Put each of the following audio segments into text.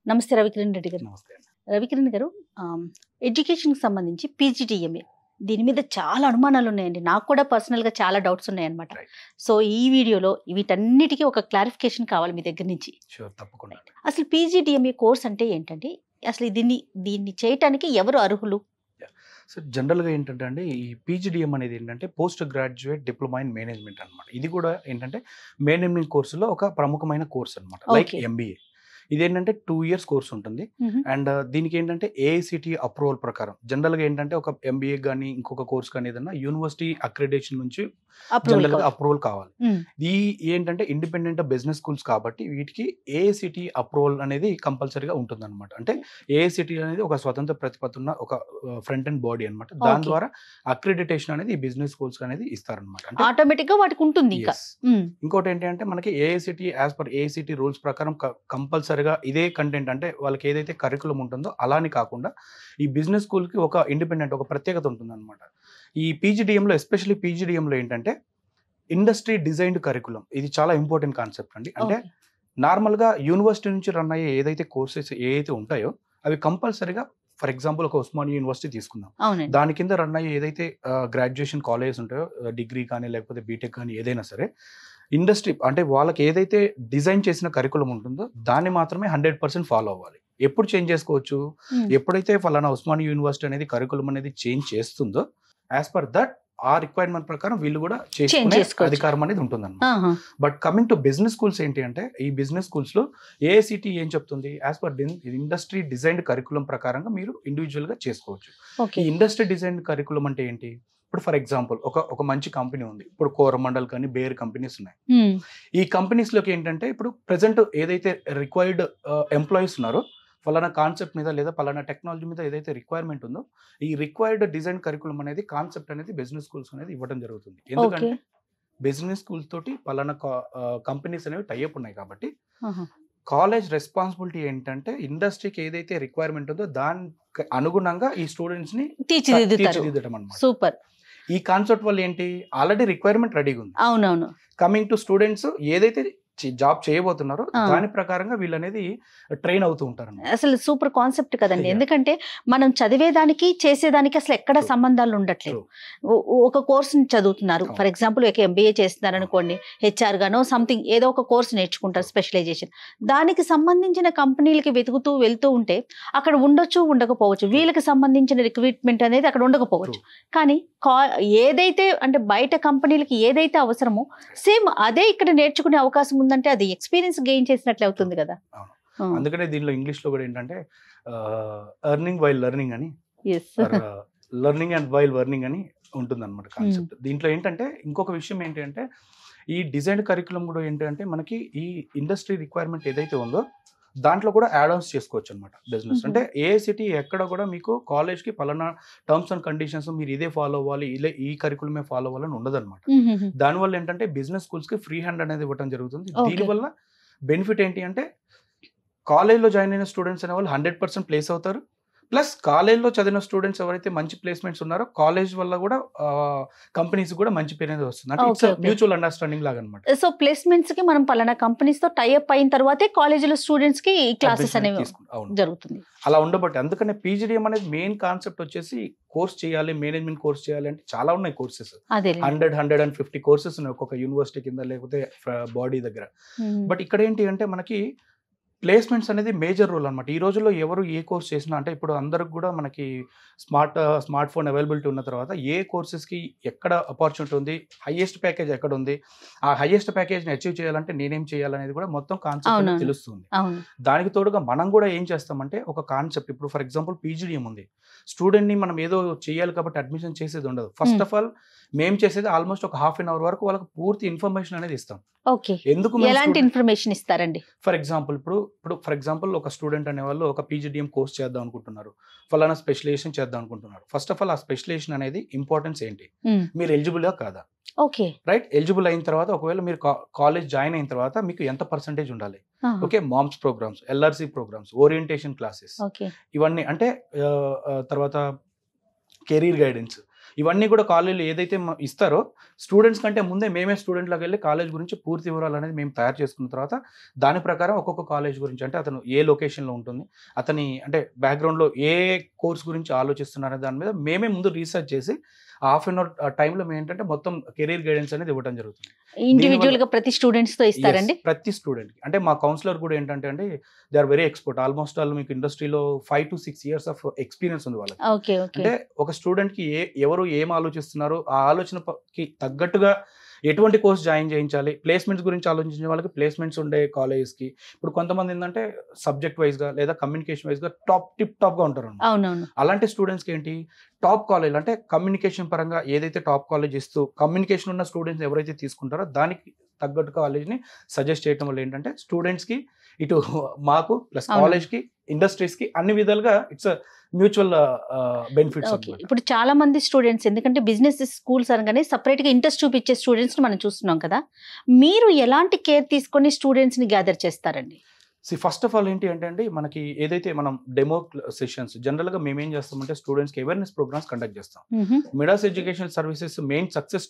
నమస్తే రవికిరణ్ రెడ్డి గారు. నమస్తే. రవికిరణ్ గారు, ఎడ్యుకేషన్కి సంబంధించి పీజీడీఎంఏ దీని మీద చాలా అనుమానాలు ఉన్నాయండి. నాకు కూడా పర్సనల్గా చాలా డౌట్స్ ఉన్నాయన్నమాట. సో ఈ వీడియోలో వీటన్నిటికీ ఒక క్లారిఫికేషన్ కావాలి మీ దగ్గర నుంచి. తప్పకుండా. అసలు పీజీడీఎంఏ కోర్స్ అంటే ఏంటండి? అసలు దీన్ని చేయటానికి ఎవరు అర్హులు? సో జనరల్గా ఏంటంటే అండి, ఈ పీజీడీఎం అనేది ఏంటంటే post graduate diploma in management అనమాట. ఇది కూడా ఏంటంటే మేనేజ్మెంట్ కోర్సులో ఒక ప్రముఖమైన కోర్స్ అనమాట, లైక్ ఎంబీఏ. ఇదేంటంటే 2 years కోర్స్ ఉంటుంది. అండ్ దీనికి ఏంటంటే ఏఐసిటి అప్రూవల్ ప్రకారం జనరల్గా ఏంటంటే ఒక ఎంబీఏ కానీ ఇంకొక కోర్స్ కానీ ఏదన్నా యూనివర్సిటీ అక్రిడేషన్ నుంచి జనరల్గా అప్రూవల్ కావాలి. ఈ ఏంటంటే ఇండిపెండెంట్ బిజినెస్ స్కూల్స్ కాబట్టి వీటికి ఏఐసిటి అప్రూవల్ అనేది కంపల్సరీగా ఉంటుంది అనమాట. అంటే ఏఐసిటి అనేది ఒక స్వతంత్ర ప్రతిపత్తి ఉన్న ఒక ఫ్రంట్ అండ్ బాడీ అనమాట. దాని ద్వారా అక్రిడిటేషన్ అనేది ఈ బిజినెస్ స్కూల్స్ అనేది ఇస్తారనమాట. ఆటోమేటిక్ గా వాటికి ఉంటుంది. ఇంకోటి ఏంటంటే మనకి AICTE as per AICTE rules ప్రకారం కంపల్సరీగా ఇదే కంటెంట్, అంటే వాళ్ళకి ఏదైతే కరికులం ఉంటుందో అలానే కాకుండా ఈ బిజినెస్ స్కూల్కి ఒక ఇండిపెండెంట్ ఒక ప్రత్యేకత ఉంటుంది అనమాట. ఈ పీజీడీఎంలో ఎస్పెషల్లీ పీజీడీఎంలో ఏంటంటే ఇండస్ట్రీ డిజైన్డ్ కరికులం. ఇది చాలా ఇంపార్టెంట్ కాన్సెప్ట్ అండి. అంటే నార్మల్గా యూనివర్సిటీ నుంచి రన్ అయ్యే ఏదైతే కోర్సెస్ ఏదైతే ఉంటాయో అవి కంపల్సరీగా, ఫర్ ఎగ్జాంపుల్ ఒక ఉస్మానియా యూనివర్సిటీ తీసుకుందాం, దాని కింద రన్ అయ్యే ఏదైతే గ్రాడ్యుయేషన్ కాలేజెస్ ఉంటాయో, డిగ్రీ కానీ లేకపోతే బీటెక్ కానీ ఏదైనా సరే, ఇండస్ట్రీ అంటే వాళ్ళకి ఏదైతే డిజైన్ చేసిన కరికులం ఉంటుందో దాన్ని మాత్రమే 100% ఫాలో అవ్వాలి. ఎప్పుడు చేంజ్ చేసుకోవచ్చు? ఎప్పుడైతే ఫలానా ఉస్మానియా యూనివర్సిటీ అనేది కరికులం అనేది చేంజ్ చేస్తుందో యాజ్ పర్ దట్ ఆ రిక్వైర్మెంట్ ప్రకారం వీళ్ళు కూడా చేసుకునే అధికారం అనేది ఉంటుందన్నమాట. But coming to business schools ఏంటి అంటే, ఈ బిజినెస్ స్కూల్స్ లో ఏఐసిటి ఏం చెప్తుంది? As per industry designed curriculum ప్రకారంగా మీరు ఇండివిజువల్ గా చేసుకోవచ్చు. ఈ ఇండస్ట్రీ డిజైన్డ్ కరికులం అంటే ఏంటి? ఇప్పుడు ఫర్ ఎగ్జాంపుల్ ఒక మంచి కంపెనీ ఉంది. ఇప్పుడు కోరమండల్ కానీ బేర్ కంపెనీస్ ఉన్నాయి. ఈ కంపెనీస్ లోకి ఏంటంటే ఇప్పుడు ప్రెసెంట్ ఏదైతే రిక్వైర్డ్ ఎంప్లాయీస్ ఉన్నారో ఫలానా కాన్సెప్ట్ మీద లేదా ఫలానా టెక్నాలజీ మీద ఏదైతే రిక్వైర్మెంట్ ఉందో ఈ రిక్వైర్డ్ డిజైన్ కరికులం అనేది కాన్సెప్ట్ అనేది బిజినెస్ స్కూల్స్ అనేది ఇవ్వడం జరుగుతుంది. ఎందుకంటే బిజినెస్ స్కూల్స్ తోటి ఫలానా కంపెనీస్ అనేవి టైఅప్ ఉన్నాయి కాబట్టి కాలేజ్ రెస్పాన్సిబిలిటీ ఏంటంటే ఇండస్ట్రీకి ఏదైతే రిక్వైర్మెంట్ ఉందో దానికి అనుగుణంగా ఈ స్టూడెంట్స్ ని తీర్చిదిద్దడం అన్నమాట. సూపర్. ఈ కాన్సెప్ట్ వల్ల ఏంటి, ఆల్రెడీ రిక్వైర్మెంట్ రెడీగా ఉంది. అవునవును. కమింగ్ టు స్టూడెంట్స్ ఏదైతే జాబ్ చేయబోతున్నారో దాని ప్రకారంగా వీళ్ళు అనేది ట్రైన్ అవుతూ ఉంటారు. అసలు సూపర్ కాన్సెప్ట్ కదండి. ఎందుకంటే మనం చదివేదానికి చేసేదానికి అసలు ఎక్కడ సంబంధాలు ఉండట్లేదు. ఒక కోర్స్ చదువుతున్నారు, ఫర్ ఎగ్జాంపుల్ ఒక ఎంబీఏ చేస్తున్నారు అనుకోండి, హెచ్ఆర్ గానో సంథింగ్ ఏదో ఒక కోర్స్ నేర్చుకుంటారు, స్పెషలైజేషన్. దానికి సంబంధించిన కంపెనీలకి వెతుకుతూ వెళ్తూ ఉంటే అక్కడ ఉండొచ్చు, ఉండకపోవచ్చు. వీళ్ళకి సంబంధించిన రిక్రూట్మెంట్ అనేది అక్కడ ఉండకపోవచ్చు. కానీ ఏదైతే అంటే బయట కంపెనీలకి ఏదైతే అవసరమో సేమ్ అదే ఇక్కడ నేర్చుకునే అవకాశం ఉందంటే అది ఎక్స్పీరియన్స్ గెయిన్ చేసినట్లే అవుతుంది కదా. అందుకనే దీనిలో ఇంగ్లీష్ లో కూడా ఏంటంటే ఎర్నింగ్ వైల్ లెర్నింగ్ అని, లెర్నింగ్ అండ్ వైల్ వర్నింగ్ అని ఉంటుంది అనమాట కాన్సెప్ట్. దీంట్లో ఏంటంటే ఇంకొక విషయం ఏంటి అంటే ఈ డిజైన్ కరికులం కూడా ఏంటంటే మనకి ఈ ఇండస్ట్రీ రిక్వైర్మెంట్ ఏదైతే ఉందో దాంట్లో కూడా యాడ్ ఆన్స్ చేసుకోవచ్చు అనమాట బిజినెస్. అంటే ఏఐసిటి ఎక్కడ కూడా మీకు కాలేజ్కి పలానా టర్మ్స్ అండ్ కండిషన్స్ మీరు ఇదే ఫాలో అవ్వాలి, ఈ కరికులమే ఫాలో అవ్వాలని ఉండదు అనమాట. దానివల్ల ఏంటంటే బిజినెస్ స్కూల్స్కి ఫ్రీ హ్యాండ్ అనేది ఇవ్వడం జరుగుతుంది. దీనివల్ల బెనిఫిట్ ఏంటి అంటే కాలేజ్లో జాయిన్ అయిన స్టూడెంట్స్ అనే వాళ్ళు 100% ప్లేస్ అవుతారు. ప్లస్ కాలేజ్లో చదివిన స్టూడెంట్స్ ఎవరైతే మంచి ప్లేస్మెంట్స్ ఉన్నారో కాలేజ్ వల్ల కూడా కంపెనీస్ కూడా మంచి పేరు అనేది వస్తుంది. అంటే ఇట్స్ మ్యూచువల్ అండర్స్టాండింగ్ లాగా అనమాట. సో ప్లేస్మెంట్స్ కి మనం పలానా కంపెనీస్ తో టైఅప్ అయిన తర్వాతే కాలేజీలో స్టూడెంట్స్ కి క్లాసెస్ అనేవి జరుగుతుంది. అలా ఉండబట్టి అందుకనే పీజీడీఎం అనేది మెయిన్ కాన్సెప్ట్ వచ్చేసి కోర్స్ చేయాలి, మేనేజ్మెంట్ కోర్స్ చేయాలి అంటే చాలా ఉన్నాయి కోర్సెస్. 150 కోర్సెస్ ఉన్నాయి ఒక్కొక్క యూనివర్సిటీ కింద లేకపోతే బాడీ దగ్గర. బట్ ఇక్కడ ఏంటి అంటే మనకి ప్లేస్మెంట్స్ అనేది మేజర్ రోల్ అనమాట. ఈ రోజుల్లో ఎవరు ఏ కోర్స్ చేసినా అంటే ఇప్పుడు అందరికి కూడా మనకి స్మార్ట్ ఫోన్ అవైలబిలిటీ ఉన్న తర్వాత ఏ కోర్సెస్కి ఎక్కడ ఆపర్చునిటీ ఉంది, హైయెస్ట్ ప్యాకేజ్ ఎక్కడ ఉంది, ఆ హైయెస్ట్ ప్యాకేజ్ని అచీవ్ చేయాలంటే నేనేం చేయాలనేది కూడా మొత్తం కాన్సెప్ట్ తెలుస్తుంది. దానికి తోడుగా మనం కూడా ఏం చేస్తామంటే ఒక కాన్సెప్ట్, ఇప్పుడు ఫర్ ఎగ్జాంపుల్ పీజీడీఎం ఉంది, స్టూడెంట్ని మనం ఏదో చేయాలి కాబట్టి అడ్మిషన్ చేసేది ఉండదు. ఫస్ట్ ఆఫ్ ఆల్ మేము చేసేది ఆల్మోస్ట్ ఒక ½ an hour వరకు వాళ్ళకి పూర్తి ఇన్ఫర్మేషన్ అనేది ఇస్తాం. ఎందుకు, ఎలాంటి ఇన్ఫర్మేషన్ ఇస్తారండి? ఫర్ ఎగ్జాంపుల్ ఇప్పుడు ఫర్ ఎగ్జాంపుల్ ఒక స్టూడెంట్ అనే వాళ్ళు ఒక పీజీడీఎం కోర్స్ చేద్దాం అనుకుంటున్నారు, ఫలానా స్పెషలైజేషన్ చేద్దాం అనుకుంటున్నారు. ఫస్ట్ ఆఫ్ ఆల్ ఆ స్పెషలైజేషన్ అనేది ఇంపార్టెన్స్ ఏంటి, మీరు ఎలిజిబుల్గా కాదా, రైట్? ఎలిజిబుల్ అయిన తర్వాత ఒకవేళ మీరు కాలేజ్ జాయిన్ అయిన తర్వాత మీకు ఎంత పర్సెంటేజ్ ఉండాలి, okay, moms programmes, LRC programmes, orientation classes, ఇవన్నీ అంటే తర్వాత కెరీర్ గైడెన్స్, ఇవన్నీ కూడా కాలేజీలో ఏదైతే ఇస్తారో స్టూడెంట్స్ కంటే ముందే మేమే స్టూడెంట్లోకి వెళ్ళి కాలేజ్ గురించి పూర్తి వివరాలు అనేది మేము తయారు చేసుకున్న తర్వాత దాని ప్రకారం ఒక్కొక్క కాలేజ్ గురించి అంటే అతను ఏ లొకేషన్లో ఉంటుంది, అతని అంటే బ్యాక్గ్రౌండ్లో ఏ కోర్స్ గురించి ఆలోచిస్తున్నారనే దాని మీద మేమే ముందు రీసెర్చ్ చేసి హాఫ్ అన్ అవర్ టైంలో మేము ఏంటంటే మొత్తం కెరీర్ గైడెన్స్ అనేది ఇవ్వడం జరుగుతుంది. ఇండివిజువల్ గా ప్రతి స్టూడెంట్స్ తో ఇస్తారండి? ప్రతి స్టూడెంట్ అంటే మా కౌన్సిలర్ కూడా ఏంటంటే అండి they are very expert. Almost all మీకు ఇండస్ట్రీలో 5 to 6 years ఆఫ్ ఎక్స్పీరియన్స్ ఉంది వాళ్ళకి. అంటే ఒక స్టూడెంట్ కి ఎవరు ఏం ఆలోచిస్తున్నారో ఆ ఆలోచనకి తగ్గట్టుగా ఎటువంటి కోర్స్ జాయిన్ చేయించాలి, ప్లేస్మెంట్స్ గురించి ఆలోచించే వాళ్ళకి ప్లేస్మెంట్స్ ఉండే కాలేజెస్కి. ఇప్పుడు కొంతమంది ఏంటంటే సబ్జెక్ట్ వైజ్గా లేదా కమ్యూనికేషన్ వైజ్గా టాప్గా ఉంటారు. అలాంటి స్టూడెంట్స్కి ఏంటి టాప్ కాలేజ్ అంటే కమ్యూనికేషన్ పరంగా ఏదైతే టాప్ కాలేజ్ ఇస్తూ కమ్యూనికేషన్ ఉన్న స్టూడెంట్స్ ఎవరైతే తీసుకుంటారో దానికి తగ్గట్టు కాలేజ్ని సజెస్ట్ చేయడం వల్ల ఏంటంటే స్టూడెంట్స్కి ఇటు మాకు ప్లస్ కాలేజ్కి ఇండస్ట్రీస్కి అన్ని విధాలుగా ఇట్స్ మ్యూచువల్ బెనిఫిట్స్. ఇప్పుడు చాలా మంది స్టూడెంట్స్ ఎందుకంటే బిజినెస్ స్కూల్స్ అనగానే సపరేట్గా ఇంట్రెస్ట్ చూపించే స్టూడెంట్స్ మనం చూస్తున్నాం కదా, మీరు ఎలాంటి కేర్ తీసుకొని స్టూడెంట్స్ని గ్యాదర్ చేస్తారండి? ఫస్ట్ ఆఫ్ ఆల్ ఏంటి అంటే అండి మనకి ఏదైతే మనం డెమో సెషన్స్ జనరల్గా మేము ఏం చేస్తామంటే స్టూడెంట్స్కి అవేర్నెస్ ప్రోగ్రామ్స్ కండక్ట్ చేస్తాం. Midas education services main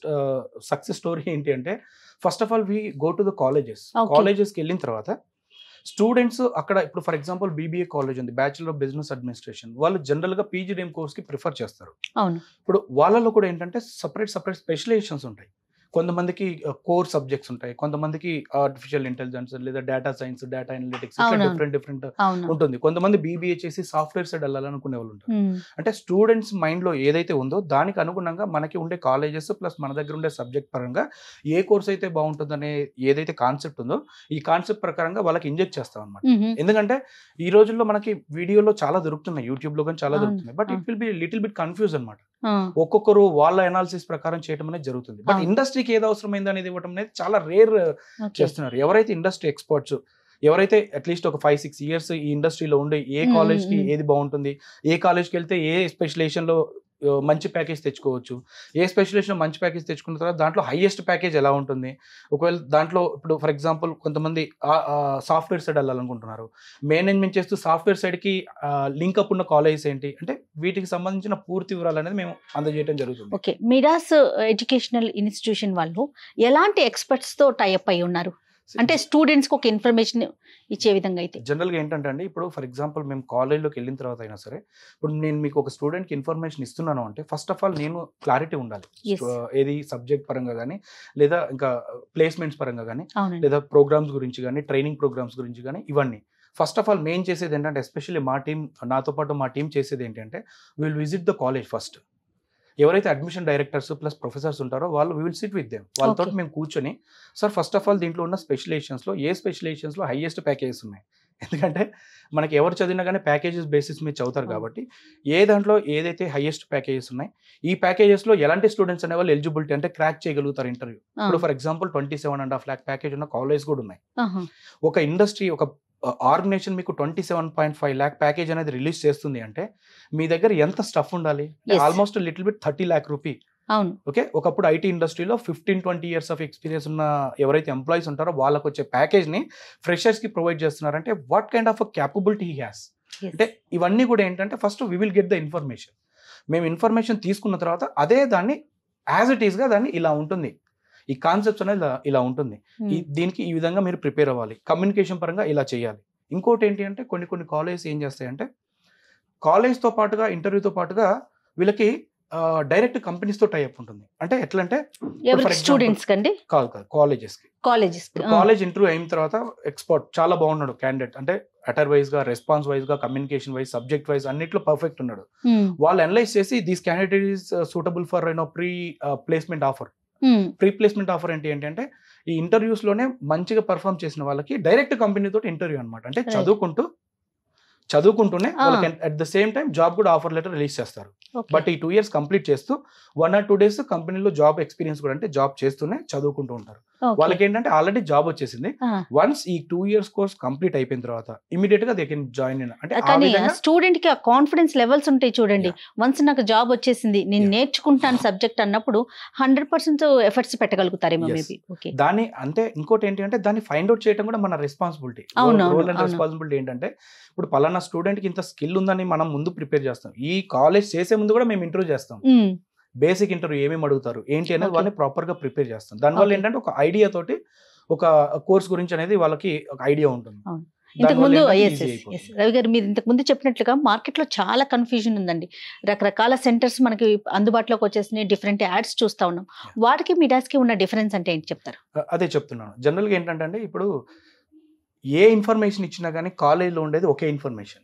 success story ఏంటి అంటే first of all we go to the కాలేజెస్కి వెళ్ళిన తర్వాత స్టూడెంట్స్ అక్కడ ఇప్పుడు ఫర్ ఎగ్జాంపుల్ బీబీఏ కాలేజ్ ఉంది, బ్యాచులర్ ఆఫ్ బిజినెస్ అడ్మినిస్ట్రేషన్, వాళ్ళు జనరల్గా PGDM కోర్స్కి ప్రిఫర్ చేస్తారు. ఇప్పుడు వాళ్ళలో కూడా ఏంటంటే సపరేట్ స్పెషలైజేషన్స్ ఉంటాయి. కొంతమందికి కోర్ సబ్జెక్ట్స్ ఉంటాయి, కొంతమందికి ఆర్టిఫిషియల్ ఇంటెలిజెన్స్ లేదా data science, data analytics different ఉంటుంది. కొంతమంది బీబీఏ చేసి సాఫ్ట్వేర్ సైడ్ వెళ్ళాలనుకునే వాళ్ళు ఉంటారు. అంటే స్టూడెంట్స్ మైండ్ లో ఏదైతే ఉందో దానికి అనుగుణంగా మనకి ఉండే కాలేజెస్ ప్లస్ మన దగ్గర ఉండే సబ్జెక్ట్ పరంగా ఏ కోర్స్ అయితే బాగుంటుందనే ఏదైతే కాన్సెప్ట్ ఉందో ఈ కాన్సెప్ట్ ప్రకారంగా వాళ్ళకి ఇంజెక్ట్ చేస్తాం అనమాట. ఎందుకంటే ఈ రోజుల్లో మనకి వీడియోలో చాలా దొరుకుతున్నాయి, యూట్యూబ్ లో కానీ చాలా దొరుకుతున్నాయి, but it will be little bit confuse అనమాట. ఒక్కొక్కరు వాళ్ళ అనాలిసిస్ ప్రకారం చేయడం అనేది జరుగుతుంది. బట్ ఇండస్ట్రీకి ఏది అవసరమైంది అనేది ఇవ్వడం అనేది చాలా రేర్ చేస్తున్నారు. ఎవరైతే ఇండస్ట్రీ ఎక్స్పర్ట్స్, ఎవరైతే అట్లీస్ట్ ఒక 5-6 years ఈ ఇండస్ట్రీలో ఉండి ఏ కాలేజ్కి ఏది బాగుంటుంది, ఏ కాలేజ్కి వెళ్తే ఏ స్పెషలైజేషన్లో మంచి ప్యాకేజ్ తెచ్చుకోవచ్చు, ఏ స్పెషలైజేషన్ మంచి ప్యాకేజ్ తెచ్చుకున్న తర్వాత దాంట్లో హైయెస్ట్ ప్యాకేజ్ ఎలా ఉంటుంది, ఒకవేళ దాంట్లో ఇప్పుడు ఫర్ ఎగ్జాంపుల్ కొంతమంది సాఫ్ట్వేర్ సైడ్ వెళ్ళాలనుకుంటున్నారు, మేనేజ్మెంట్ చేస్తూ సాఫ్ట్వేర్ సైడ్కి లింక్ అప్ ఉన్న కాలేజెస్ ఏంటి అంటే వీటికి సంబంధించిన పూర్తి వివరాలు అనేది మేము అందజేయడం జరుగుతుంది. ఓకే, మిడాస్ ఎడ్యుకేషనల్ ఇన్స్టిట్యూషన్ వాళ్ళు ఎలాంటి ఎక్స్పర్ట్స్తో టైఅప్ అయి ఉన్నారు అంటే స్టూడెంట్స్కి ఒక ఇన్ఫర్మేషన్ ఇచ్చే విధంగా? అయితే జనరల్గా ఏంటంటే అండి ఇప్పుడు ఫర్ ఎగ్జాంపుల్ మేము కాలేజ్లోకి వెళ్ళిన తర్వాత అయినా సరే ఇప్పుడు నేను మీకు ఒక స్టూడెంట్కి ఇన్ఫర్మేషన్ ఇస్తున్నాను అంటే ఫస్ట్ ఆఫ్ ఆల్ నేను క్లారిటీ ఉండాలి, ఏది సబ్జెక్ట్ పరంగా కానీ లేదా ఇంకా ప్లేస్మెంట్స్ పరంగా కానీ లేదా ప్రోగ్రామ్స్ గురించి కానీ ట్రైనింగ్ ప్రోగ్రామ్స్ గురించి కానీ ఇవన్నీ. ఫస్ట్ ఆఫ్ ఆల్ మేము చేసేది ఏంటంటే ఎస్పెషల్లీ మా టీం, నాతో పాటు మా టీం చేసేది ఏంటంటే will visit the college first. ఎవరైతే అడ్మిషన్ డైరెక్టర్స్ ప్లస్ ప్రొఫెసర్స్ ఉంటారో వాళ్ళు we will sit with them, వాళ్ళతో మేము కూర్చొని సార్ ఫస్ట్ ఆఫ్ ఆల్ దీంట్లో ఉన్న స్పెషలైజేషన్స్లో ఏ స్పెషలైజేషన్స్లో హైయెస్ట్ ప్యాకేజెస్ ఉన్నాయి, ఎందుకంటే మనకి ఎవరు చదివినా కానీ ప్యాకేజెస్ బేసిస్ మీద చదువుతారు కాబట్టి ఏ దాంట్లో ఏదైతే హైయెస్ట్ ప్యాకేజెస్ ఉన్నాయి ఈ ప్యాకేజెస్లో ఎలాంటి స్టూడెంట్స్ అనే వాళ్ళు ఎలిజిబిలిటీ అంటే క్రాక్ చేయగలుగుతారు ఇంటర్వ్యూ. ఇప్పుడు ఫర్ ఎగ్జాంపుల్ 27.5 lakh ప్యాకేజ్ ఉన్న కాలేజ్ కూడా ఉన్నాయి. ఒక ఇండస్ట్రీ ఒక ఆర్గనైజేషన్ మీకు 27.5 lakh ప్యాకేజ్ అనేది రిలీజ్ చేస్తుంది అంటే మీ దగ్గర ఎంత స్టఫ్ ఉండాలి, almost little bit 30 lakh rupee. Okay, ఒకప్పుడు ఐటీ ఇండస్ట్రీలో 15-20 years ఆఫ్ ఎక్స్పీరియన్స్ ఉన్న ఎవరైతే ఎంప్లాయీస్ ఉంటారో వాళ్ళకి వచ్చే ప్యాకేజ్ ని ఫ్రెషర్స్ కి ప్రొవైడ్ చేస్తున్నారంటే what kind of capability he has. అంటే ఇవన్నీ కూడా ఏంటంటే first we will get the information. మేము ఇన్ఫర్మేషన్ తీసుకున్న తర్వాత అదే దాన్ని యాజ్ ఇట్ ఈస్ గా దాన్ని ఇలా ఉంటుంది, ఈ కాన్సెప్ట్స్ అనేది ఇలా ఉంటుంది, దీనికి ఈ విధంగా మీరు ప్రిపేర్ అవ్వాలి, కమ్యూనికేషన్ పరంగా ఇలా చేయాలి. ఇంకోటి ఏంటి అంటే కొన్ని కాలేజెస్ ఏం చేస్తాయంటే కాలేజ్తో పాటుగా ఇంటర్వ్యూతో పాటుగా వీళ్ళకి డైరెక్ట్ కంపెనీస్తో టైఅప్ ఉంటుంది. అంటే ఎట్లా అంటే స్టూడెంట్స్ కండి కాదు కాలేజ్ ఇంటర్వ్యూ అయిన తర్వాత ఎక్స్పర్ట్ చాలా బాగున్నాడు క్యాండిడేట్ అంటే అటర్ వైజ్ గా, రెస్పాన్స్ వైజ్ గా, కమ్యూనికేషన్ వైజ్, సబ్జెక్ట్ వైజ్ అన్నిట్లో పర్ఫెక్ట్ ఉన్నాడు. వాళ్ళు అనలైజ్ చేసి this candidate is suitable for pre placement offer. Pre placement offer ఏంటి అంటే ఈ ఇంటర్వ్యూస్ లోనే మంచిగా పర్ఫామ్ చేసిన వాళ్ళకి డైరెక్ట్ కంపెనీతో ఇంటర్వ్యూ అనమాట. అంటే చదువుకుంటూనే వాళ్ళకి at the same time job కూడా ఆఫర్ లెటర్ రిలీజ్ చేస్తారు. బట్ ఈ 2 years కంప్లీట్ చేస్తూ 1 or 2 days కంపెనీలో జాబ్ ఎక్స్పీరియన్స్ కూడా అంటే జాబ్ చేస్తూనే చదువుకుంటూ ఉంటారు. వాళ్ళకి ఏంటంటే ఆల్రెడీ జాబ్ వచ్చేసింది. వన్స్ ఈ 2 years కోర్స్ కంప్లీట్ అయిపోయిన తర్వాత ఇమీడియట్ గా దే కెన్ జాయిన్ ఇన్. అంటే స్టూడెంట్ కి కాన్ఫిడెన్స్ లెవెల్స్ ఉంటాయి చూడండి. వన్స్ నాకు జాబ్ వచ్చేసింది, నేను నేర్చుకుంటాను సబ్జెక్ట్ అన్నప్పుడు 100% ఎఫర్ట్స్ పెట్టగలుగుతారేమో మేబీ. దాన్ని అంటే ఇంకోటి ఏంటి అంటే దాన్ని ఫైండ్ అవుట్ చేయడం కూడా మన రెస్పాన్సిబిలిటీ. రోల్ అండ్ రెస్పాన్సిబిలిటీ ఏంటంటే ఇప్పుడు పలానా స్టూడెంట్ కి ఇంత స్కిల్ ఉందని మనం ముందు ప్రిపేర్ చేస్తాం. ఈ కాలేజ్ చేసే ముందు కూడా మేము ఇంటర్వ్యూ చేస్తాం. బేసిక్ ఇంటర్వ్యూ ఏమేమి అడుగుతారు ఏంటి అనేది వాళ్ళని ప్రాపర్గా ప్రిపేర్ చేస్తాం. దానివల్ల ఏంటంటే ఒక ఐడియా తోటి ఒక కోర్స్ గురించి అనేది వాళ్ళకి ఒక ఐడియా ఉంటుంది. ఇంతకుముందు రవి గారు మీరు ఇంతకుముందు చెప్పినట్లుగా మార్కెట్లో చాలా కన్ఫ్యూజన్ ఉందండి. రకరకాల సెంటర్స్ మనకి అందుబాటులోకి వచ్చేసినాయి, డిఫరెంట్ యాడ్స్ చూస్తూ ఉన్నాం. వాటికి మిడాస్కి ఉన్న డిఫరెన్స్ అంటే ఏంటి చెప్తారు? అదే చెప్తున్నాను. జనరల్గా ఏంటంటే అండి, ఇప్పుడు ఏ ఇన్ఫర్మేషన్ ఇచ్చినా కానీ కాలేజ్లో ఉండేది ఒకే ఇన్ఫర్మేషన్.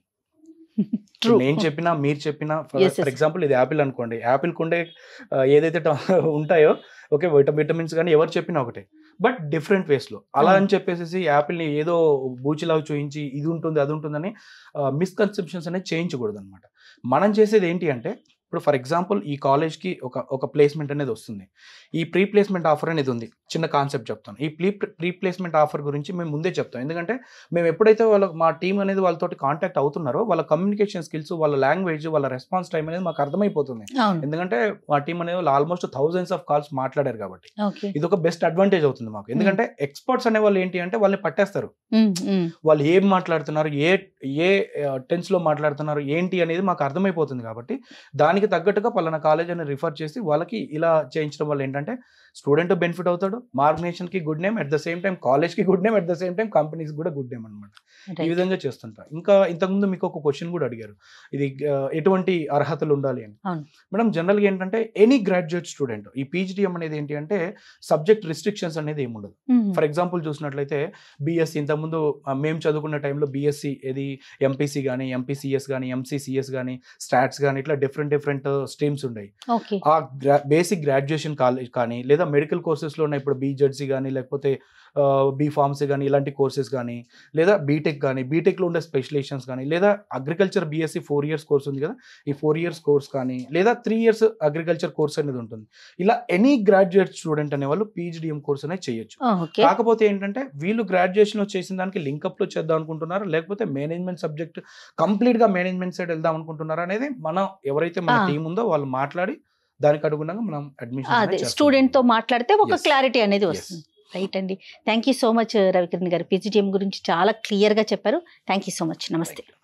నేను చెప్పినా మీరు చెప్పినా, ఫర్ ఎగ్జాంపుల్ ఇది యాపిల్ అనుకోండి, యాపిల్కి ఉండే ఏదైతే ఉంటాయో ఓకే విటమిన్స్ కానీ ఎవరు చెప్పినా ఒకటే, బట్ డిఫరెంట్ వేస్లో. అలా అని చెప్పేసి యాపిల్ని ఏదో బూచిలాగా చూపించి ఇది ఉంటుంది అది ఉంటుందని మిస్కన్సెప్షన్స్ అనేది చేయించకూడదు అనమాట. మనం చేసేది ఏంటి అంటే, ఇప్పుడు ఫర్ ఎగ్జాంపుల్ ఈ కాలేజ్కి ఒక ప్లేస్మెంట్ అనేది వస్తుంది, ఈ ప్రీ ప్లేస్మెంట్ ఆఫర్ అనేది ఉంది. చిన్న కాన్సెప్ట్ చెప్తాను. ఈ ప్రీ ప్లేస్మెంట్ ఆఫర్ గురించి మేము ముందే చెప్తాం. ఎందుకంటే మేము ఎప్పుడైతే మా టీం అనేది వాళ్ళతోటి కాంటాక్ట్ అవుతున్నారో వాళ్ళ కమ్యూనికేషన్ స్కిల్స్, వాళ్ళ లాంగ్వేజ్, వాళ్ళ రెస్పాన్స్ టైం అనేది మాకు అర్థమైపోతుంది. ఎందుకంటే మా టీం అనేది వాళ్ళు ఆల్మోస్ట్ థౌజండ్స్ ఆఫ్ కాల్స్ మాట్లాడారు కాబట్టి ఇది ఒక బెస్ట్ అడ్వాంటేజ్ అవుతుంది మాకు. ఎందుకంటే ఎక్స్పర్ట్స్ అనే వాళ్ళు ఏంటి అంటే వాళ్ళని పట్టేస్తారు. వాళ్ళు ఏం మాట్లాడుతున్నారు, ఏ టెన్స్ లో మాట్లాడుతున్నారు ఏంటి అనేది మాకు అర్థమైపోతుంది. కాబట్టి దానికి తగ్గట్టుగా పలానా కాలేజ్ అని రిఫర్ చేసి వాళ్ళకి ఇలా చేయించడం వల్ల ఏంటంటే స్టూడెంట్ బెనిఫిట్ అవుతాడు, మా ఆర్గనైజేషన్ కి good name, at the same time college కి good name, at the same time companies కూడా గుడ్ నేమ్ అనమాట. ఈ విధంగా చేస్తుంటా. ఇంకా ఇంతకుముందు మీకు ఒక క్వశ్చన్ కూడా అడిగారు, ఇది ఎటువంటి అర్హతలు ఉండాలి అని. మేడం జనరల్గా ఏంటంటే ఎనీ గ్రాడ్యుయేట్ స్టూడెంట్, ఈ పీజీడీఎం అనేది ఏంటి అంటే సబ్జెక్ట్ రిస్ట్రిక్షన్స్ అనేది ఏమి ఉండదు. ఫర్ ఎగ్జాంపుల్ చూసినట్లయితే బీఎస్సీ, ఇంతకుముందు మేము చదువుకున్న టైంలో బీఎస్సీ ఏది ఎంపీసీ కానీ, ఎంపీసీఎస్ కానీ, ఎంసీసీఎస్ కానీ, స్టాట్స్ కానీ, ఇట్లా డిఫరెంట్ స్ట్రీమ్స్ ఉన్నాయి. ఆ బేసిక్ గ్రాడ్యుయేషన్ కాలేజ్ కానీ, లేదా మెడికల్ కోర్సెస్లో ఉన్న ఇప్పుడు బీజెడ్సీ కానీ, లేకపోతే బీ ఫార్మసీ కానీ, ఇలాంటి కోర్సెస్ కానీ, లేదా బీటెక్ కానీ, బీటెక్లో ఉండే స్పెషలైజేషన్స్ కానీ, లేదా అగ్రికల్చర్ బీఎస్సీ 4 years కోర్స్ ఉంది కదా, ఈ 4 years కోర్స్ కానీ, లేదా 3 years అగ్రికల్చర్ కోర్స్ అనేది ఉంటుంది. ఇలా ఎనీ గ్రాడ్యుయేట్ స్టూడెంట్ అనే వాళ్ళు పీజీడీఎం కోర్స్ అనేది చేయొచ్చు. కాకపోతే ఏంటంటే వీళ్ళు గ్రాడ్యుయేషన్ చేసిన దానికి లింకప్లో చేద్దాం అనుకుంటున్నారు, లేకపోతే మేనేజ్మెంట్ సబ్జెక్ట్ కంప్లీట్గా మేనేజ్మెంట్ సైడ్ వెళ్దాం అనుకుంటున్నారు అనేది మనం ఎవరైతే మన టీం ఉందో వాళ్ళు మాట్లాడి దానికి అనుగుణంగా మనం అడ్మిషన్ స్టూడెంట్ తో మాట్లాడితే ఒక క్లారిటీ అనేది వస్తుంది. రైట్ అండి. Thank you so much Ravikiran గారు. పీజీడీఎం గురించి చాలా క్లియర్గా చెప్పారు. Thank you so much. నమస్తే.